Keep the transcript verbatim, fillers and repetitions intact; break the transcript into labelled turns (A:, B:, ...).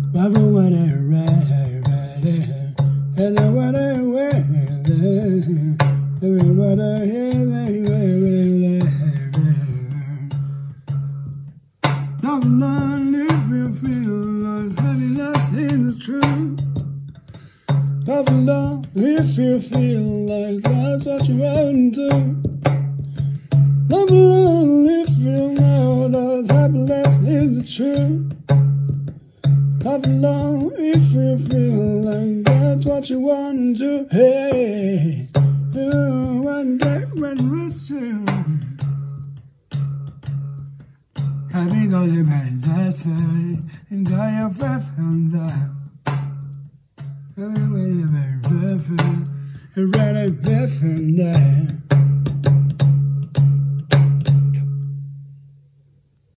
A: Love alone if you feel like happiness is true. Love alone if you feel like that's what you want to. Love alone if you know that happiness is the truth. Love alone if you feel like that's what you want to. Hey, you want to get ready with you. Happy go to bed that way, enjoy your breath and that. Happy go to bed that way, enjoy your breath and that.